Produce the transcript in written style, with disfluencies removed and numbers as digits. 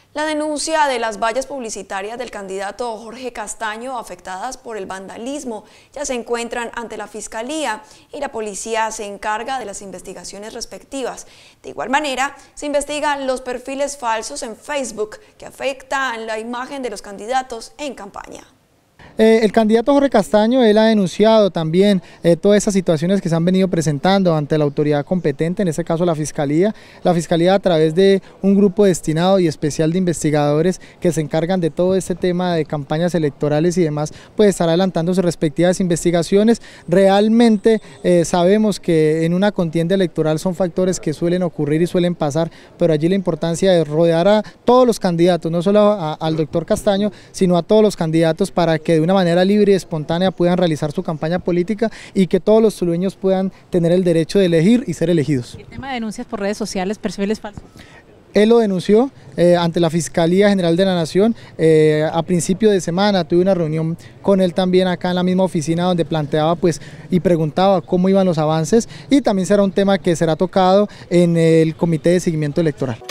La denuncia de las vallas publicitarias del candidato Jorge Castaño afectadas por el vandalismo ya se encuentran ante la Fiscalía y la policía se encarga de las investigaciones respectivas. De igual manera, se investigan los perfiles falsos en Facebook que afectan la imagen de los candidatos en campaña. El candidato Jorge Castaño, él ha denunciado también todas esas situaciones que se han venido presentando ante la autoridad competente, en este caso la Fiscalía. La Fiscalía, a través de un grupo destinado y especial de investigadores que se encargan de todo este tema de campañas electorales y demás, pues estará adelantando sus respectivas investigaciones. Realmente sabemos que en una contienda electoral son factores que suelen ocurrir y suelen pasar, pero allí la importancia de rodear a todos los candidatos, no solo al doctor Castaño, sino a todos los candidatos para que de una manera libre y espontánea puedan realizar su campaña política y que todos los tulueños puedan tener el derecho de elegir y ser elegidos. El tema de denuncias por redes sociales, perfiles falsos. Él lo denunció ante la Fiscalía General de la Nación. A principio de semana tuve una reunión con él también acá en la misma oficina donde planteaba y preguntaba cómo iban los avances, y también será un tema que será tocado en el Comité de Seguimiento Electoral.